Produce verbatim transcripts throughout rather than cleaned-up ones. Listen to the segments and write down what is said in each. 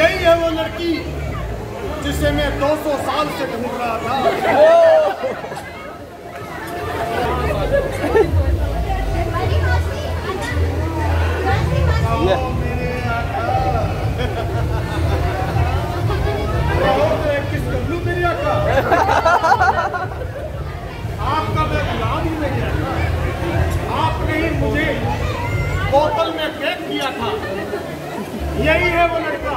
यही है वो लड़की जिसे मैं दो सौ साल से ढूंढ रहा था। किस कर लूं मेरी आका? आपका मैं गुलाम ही नहीं है। आपने ही मुझे बोतल में फेंक दिया था। यही है वो लड़का।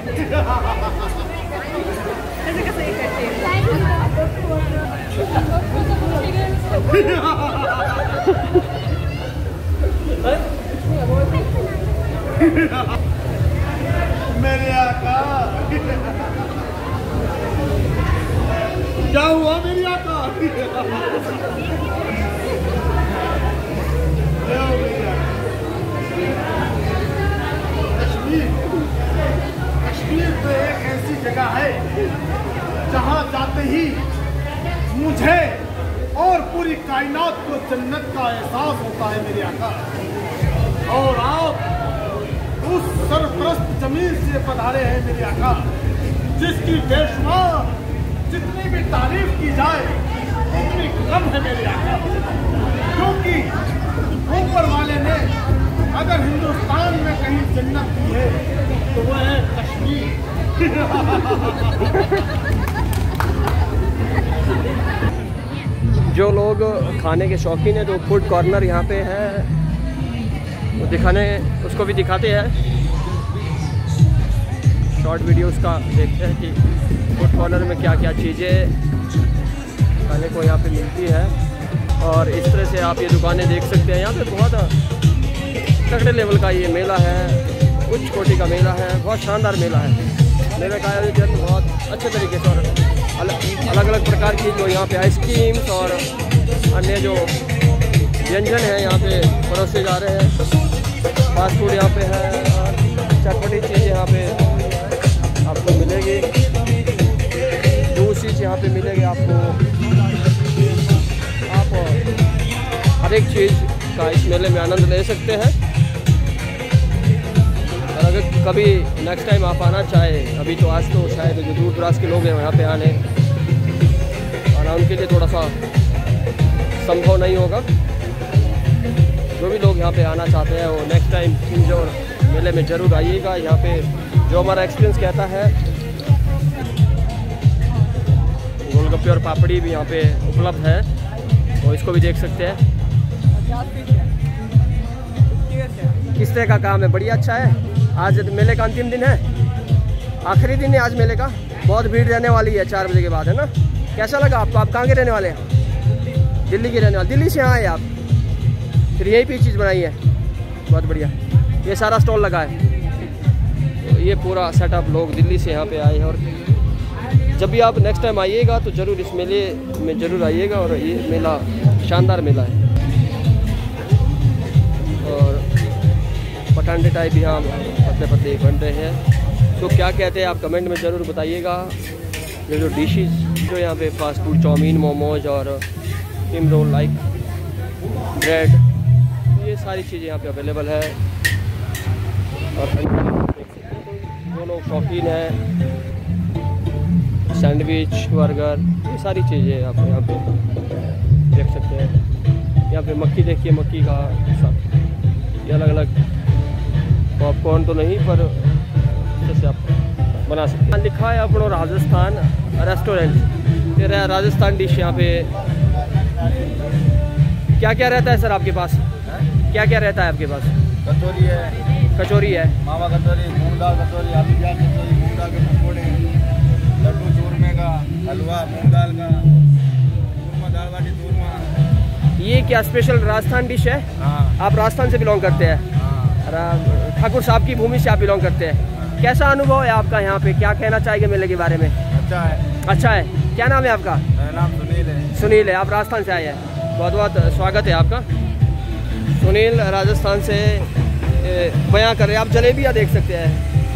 मेरे आका, क्या हुआ मेरी आका? कश्मीर कश्मीर तो एक ऐसी जगह है जहाँ जाते ही मुझे और पूरी कायनात को जन्नत का एहसास होता है मेरे आका। और आप उस सरप्रस्त जमीन से पधारे हैं मेरे आका, जिसकी बेशुमार जितनी भी तारीफ की जाए उतनी कम है मेरे आका। क्योंकि ऊपर वाले ने अगर हिंदुस्तान में कहीं जन्नत दी है तो वह है कश्मीर। जो लोग खाने के शौकीन हैं तो फूड कॉर्नर यहाँ पे है, वो दिखाने उसको भी दिखाते हैं। शॉर्ट वीडियोस का देखते हैं कि फूड कॉर्नर में क्या क्या चीज़ें खाने को यहाँ पे मिलती है। और इस तरह से आप ये दुकानें देख सकते हैं। यहाँ पे बहुत तगड़े लेवल का ये मेला है, उच्च कोटि का मेला है, बहुत शानदार मेला है। मेले का आयोजन बहुत अच्छे तरीके से और अलग अलग अलग प्रकार की जो यहाँ पे आइसक्रीम्स और अन्य जो व्यंजन हैं यहाँ पे परोसे जा रहे हैं। फास्ट फूड यहाँ पे है और चटपटी चीज़ यहाँ पे आपको मिलेगी, जूस चीज़ यहाँ पे मिलेगी आपको। आप हर एक चीज़ का इस मेले में आनंद ले सकते हैं। और अगर कभी नेक्स्ट टाइम आप आना चाहें, अभी तो आज तो शायद जो दूर दराज के लोग हैं यहाँ पे आने आना उनके लिए थोड़ा सा संभव नहीं होगा। जो भी लोग यहाँ पे आना चाहते हैं वो नेक्स्ट टाइम इंजोर मेले में ज़रूर आइएगा। यहाँ पे जो हमारा एक्सपीरियंस कहता है, गोलगप्पे और पापड़ी भी यहाँ पे उपलब्ध है, तो इसको भी देख सकते हैं। किस तरह का काम है? बढ़िया, अच्छा है। आज मेले का अंतिम दिन है, आखिरी दिन है आज मेले का। बहुत भीड़ रहने वाली है चार बजे के बाद, है ना? कैसा लगा आपको? आप कहाँ के रहने वाले हैं? दिल्ली के रहने वाले। दिल्ली से यहाँ आए आप, फिर यही भी चीज़ बनाई है। बहुत बढ़िया। ये सारा स्टॉल लगा है, तो ये पूरा सेटअप लोग दिल्ली से यहाँ पे आए हैं। और जब भी आप नेक्स्ट टाइम आइएगा तो ज़रूर इस मेले में ज़रूर आइएगा। और ये मेला शानदार मेला है। और पटांडे टाइप यहाँ पतले पतले बन रहे हैं। तो क्या कहते हैं आप कमेंट में ज़रूर बताइएगा। ये जो डिशेस जो यहाँ पे फास्ट फूड, चाउमीन, मोमोज और स्टीम रोल लाइक ब्रेड, ये सारी चीज़ें यहाँ पे अवेलेबल है। और जो लोग शौकीन हैं सैंडविच, बर्गर, ये सारी चीज़ें आप यहाँ पे देख सकते हैं। यहाँ पे मक्की देखिए, मक्की का सब ये अलग अलग पॉपकॉर्न तो नहीं पर जैसे आप बना सकते हैं। लिखा है अपनो राजस्थान रेस्टोरेंट, ये रहा राजस्थान डिश। यहाँ पे क्या क्या रहता है सर आपके पास? क्या क्या रहता है आपके पास? कचौरी है, कचौरी है, मावा कचौरी, मूंग दाल कचौरी, आलू प्याज कचौरी, मूंग दाल के पकौड़े, लड्डू चूरमे का, हलवा मूंग दाल का, चूरमा, दाल बाटी चूरमा। ये क्या स्पेशल राजस्थान डिश है? हाँ। आप राजस्थान से बिलोंग करते हैं? हाँ। ठाकुर साहब की भूमि से आप बिलोंग करते हैं। हाँ। कैसा अनुभव है आपका यहाँ पे? क्या कहना चाहेंगे मेले के बारे में? अच्छा है। अच्छा है। क्या नाम है आपका? मेरा नाम सुनील है। सुनील है, आप राजस्थान से आए हैं। बहुत बहुत स्वागत है आपका। सुनील राजस्थान से बयां कर रहे हैं। आप जलेबियाँ देख सकते हैं।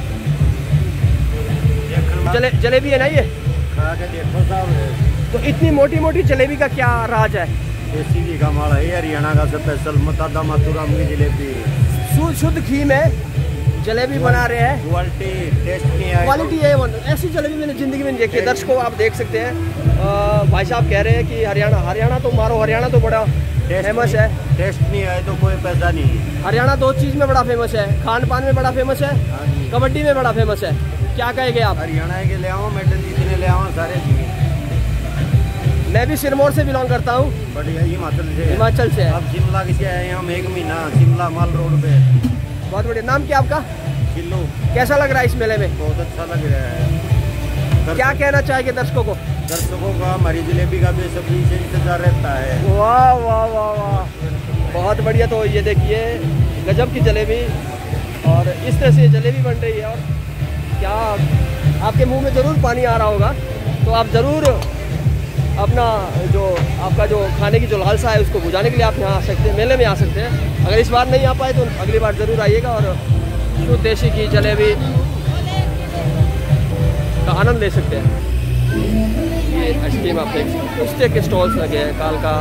जले जलेबी है ना ये? खा के देखो साहब। तो इतनी मोटी मोटी जलेबी का क्या राज है? देसी घी का माल है, हरियाणा का स्पेशल मतादा माथुराम की जलेबी। शुद्ध घी में जलेबी बना रहे हैं। क्वालिटी टेस्ट नहीं है, क्वालिटी है वन। ऐसी जलेबी मैंने ज़िंदगी में नहीं देखी है। दर्शकों आप देख सकते हैं, आ, भाई साहब कह रहे हैं कि हरियाणा हरियाणा तो मारो, हरियाणा तो बड़ा फेमस है। टेस्ट नहीं है तो कोई पैसा नहीं है। हरियाणा दो चीज़ में बड़ा फेमस है, खान पान में बड़ा फेमस है, कबड्डी में बड़ा फेमस है। क्या कहेंगे आप? हरियाणा के ले आओ, मेडल जितने ले आओ सारे जी। मैं भी सिरमौर से बिलोंग करता हूँ। बढ़िया, हिमाचल से। हिमाचल से। अब शिमला के आए हैं हम एक महीना, शिमला माल रोड पे। बहुत बढ़िया। नाम क्या आपका? किलो। कैसा लग रहा है इस मेले में? बहुत अच्छा लग रहा है। क्या कहना चाहेंगे दर्शकों को? दर्शकों का हमारी जलेबी का बेसब्री से इंतजार रहता है। वाह वाह वाह वाह, बहुत बढ़िया। तो ये देखिए गजब की जलेबी, और इस तरह से जलेबी बन रही है। और क्या आपके मुंह में ज़रूर पानी आ रहा होगा, तो आप ज़रूर अपना जो आपका जो खाने की जो लालसा है उसको बुझाने के लिए आप यहाँ आ सकते हैं, मेले में आ सकते हैं। अगर इस बार नहीं आ पाए तो अगली बार ज़रूर आइएगा और शुद्ध देशी की जलेबी का आनंद ले सकते हैं। ये आइसक्रीम आप देख सकते हैं, उसके के स्टॉल्स लगे हैं, काल का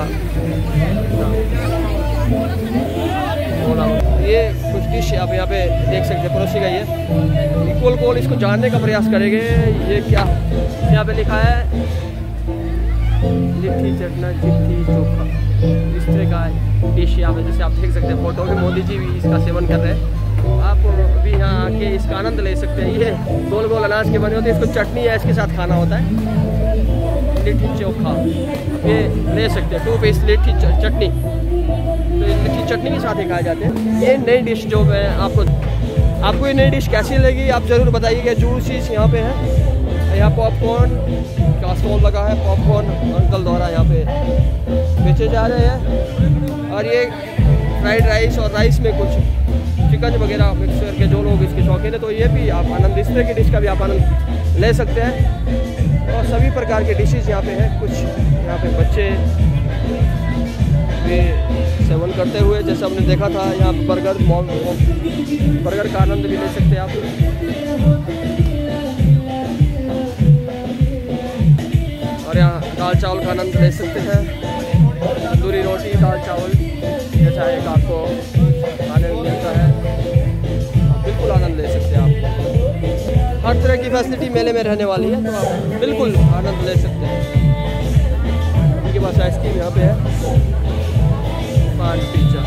ये कुछ डिश आप यहाँ पे देख सकते हैं, परोसी गई है। गोल गोल इसको जानने का प्रयास करेंगे। ये क्या यहाँ पे लिखा है? लिट्टी चटना चिट्ठी चोखा, इस तरह का डिश यहाँ पे जैसे आप देख सकते हैं। फोटो में मोदी जी भी इसका सेवन कर रहे हैं। आप भी यहाँ आके इसका आनंद ले सकते हैं। ये गोल गोल अनाज के बने होते हैं, इसको चटनी है इसके साथ खाना होता है। लिट्टी चोखा ये ले सकते हैं, टू पीस लिट्टी चटनी, तो लिट्टी चटनी के साथ ही खाए जाते हैं। ये नई डिश जो मैं आपको आपको ये नई डिश कैसी लगी आप ज़रूर बताइएगा। जूस चीज़ यहाँ पे है। यहाँ पॉपकॉर्न का स्टॉल लगा है, पॉपकॉर्न अंकल द्वारा यहाँ पे बेचे जा रहे हैं। और ये फ्राइड राइस और राइस में कुछ चिकन वगैरह मिक्स करके जो लोग इसके शौकीन है तो ये भी आप आनंद, इस तरह की डिश का भी आप आनंद ले सकते हैं। और सभी प्रकार के डिशेज़ यहाँ पे हैं। कुछ यहाँ पे बच्चे भी सेवन करते हुए, जैसे हमने देखा था यहाँ पे बर्गर बर्गर का आनंद भी ले सकते हैं आप। और यहाँ दाल चावल का आनंद ले सकते हैं। तंदूरी रोटी, दाल चावल जैसा एक आपको खाने में मिलता है, बिल्कुल आनंद ले सकते हैं आप। हर तरह की फैसिलिटी मेले में रहने वाली है, तो आप बिल्कुल आनंद ले सकते हैं। उनके पास आइसक्रीम यहाँ पे है, पान पिज्जा।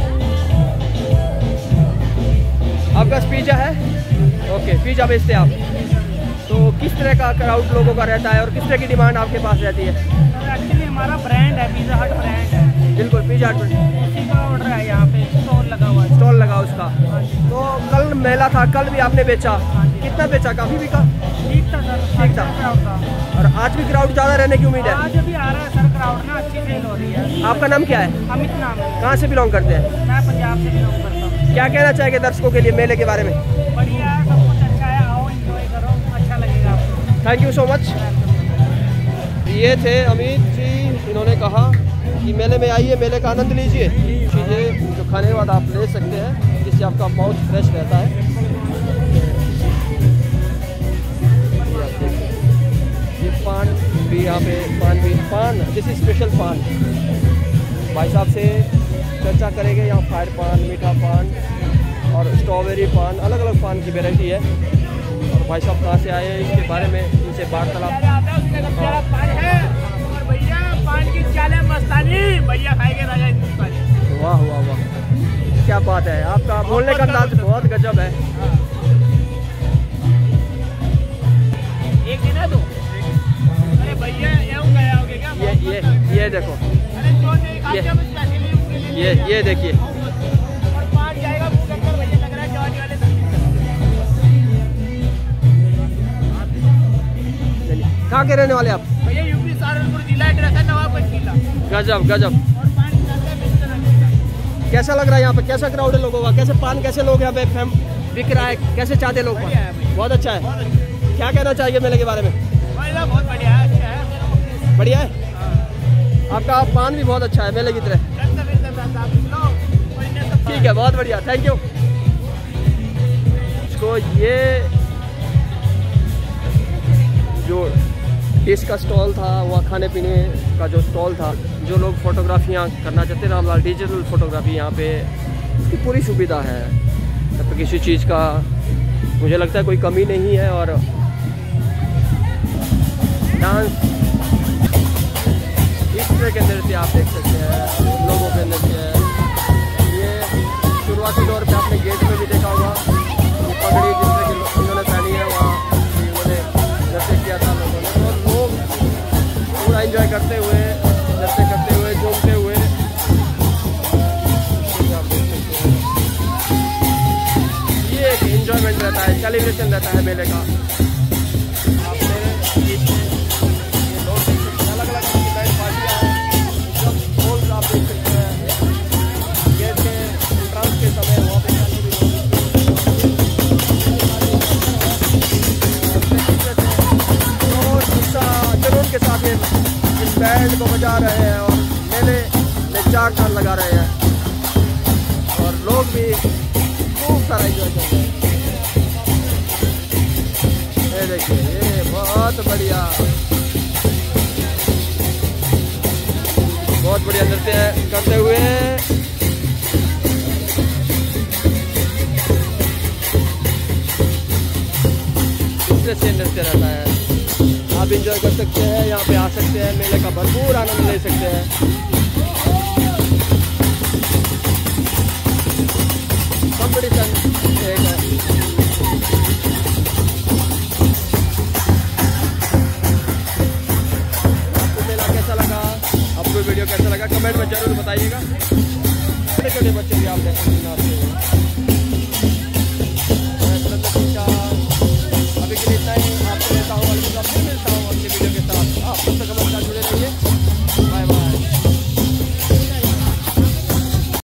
आपका पिज्जा है? ओके, पिज्जा बेचते हैं आप। तो किस तरह का क्राउड लोगों का रहता है और किस तरह की डिमांड आपके पास रहती है? एक्चुअली हमारा ब्रांड है, पिज़्ज़ा हट ब्रांड है। बिल्कुल, पिज़्ज़ा हट उसी का ऑर्डर है, यहाँ पे स्टॉल लगा हुआ है। स्टॉल लगा उसका। तो कल मेला था, कल भी आपने बेचा, कितना बेचा? काफ़ी बिका? ठीक था सर, ठीक था। क्राउड था। और आज भी क्राउड ज़्यादा रहने की उम्मीद है? आज भी आ रहा है सर, क्राउड ना अच्छी सेल हो रही है। आपका नाम क्या है? अमित नाम है। कहाँ से बिलोंग करते हैं? मैं पंजाब से बिलोंग करता हूँ। क्या कहना चाहेंगे दर्शकों के लिए मेले के बारे में? बढ़िया है, सब कुछ अच्छा है, आओ एंजॉय करो, अच्छा लगेगा आपको। Thank you so much. ये थे अमित जी, इन्होंने कहा कि मेले में आइए, मेले का आनंद लीजिए। चीज़ें जो खाने के बाद आप ले सकते हैं, जिससे आपका माउथ फ्रेश रहता है। ये पान भी यहाँ पे, पान भी पान दिस इज स्पेशल पान। भाई साहब से चर्चा करेंगे। यहाँ फायर पान, मीठा पान और स्ट्रॉबेरी पान, अलग अलग पान की वैरायटी है। और भाई साहब कहाँ से आए हैं इसके बारे में इनसे वार्तालाप। वाह वाह वाह, क्या बात है, आपका बोलने का अंदाज बहुत गजब है। एक दिन है तो अरे भैया गया होगे क्या? ये ये ये देखो, अरे जो नहीं खा के बस पैसे ले लूंगे। ये ये देखिए, और पाँच जाएगा मुंह के अंदर, भैया लग रहा है जवानी वाले से। कहाँ के रहने वाले आप? भैया यूपी सहारनपुर जिला, एड्रेस है नवाबगंज जिला। गजब गजब। और पानी चलता है बिस्तर जिला। कैसा लग रहा है यहाँ पे? कैसा क्राउड है लोगों का? कैसे पान, कैसे लोग यहाँ पे फेम बिक रहा है, कैसे चाहते लोग? बहुत अच्छा है। क्या कहना चाहिए मेले के बारे में? बहुत बढ़िया है, अच्छा है, बढ़िया है। आपका पान भी बहुत अच्छा है मेले की तरह। ठीक है, बहुत बढ़िया, थैंक यू। इसको ये जो डिश का स्टॉल था, वह खाने पीने का जो स्टॉल था, जो लोग फोटोग्राफियाँ करना चाहते हैं, रामलाल डिजिटल फोटोग्राफी यहाँ पे इसकी पूरी सुविधा है। तो किसी चीज़ का मुझे लगता है कोई कमी नहीं है। और डांस इस तरह के नृत्य आप देख सकते हैं, लोगों के नृत्य है। ये शुरुआती दौर पे आपने गेट में भी देखा होगा, ये पगड़ी जिस तरह की उन्होंने पहनी है, वहाँ उन्होंने नृत्य किया था लोगों ने। और लोग पूरा एंजॉय करते हुए, नृत्य करते हुए, झूमते हुए आप देख सकते हैं। ये एक एंजॉयमेंट रहता है, सेलिब्रेशन रहता है मेले का। इस बैंड को बजा रहे हैं और मेले में चार चांद लगा रहे हैं और लोग भी खूब सारा एंजॉय कर रहे हैं। ये देखिए, ये बहुत बढ़िया बहुत बढ़िया नृत्य करते हुए इस तरह से नृत्य रहता है। आप इंजॉय कर सकते हैं, यहाँ पे आ सकते हैं, मेले का भरपूर आनंद ले सकते हैं। कंपटीशन एक है। आपको मेला कैसा लगा, आपको वीडियो कैसा लगा, कमेंट में जरूर बताइएगा। छोटे छोटे बच्चे भी आप देख सकते हैं।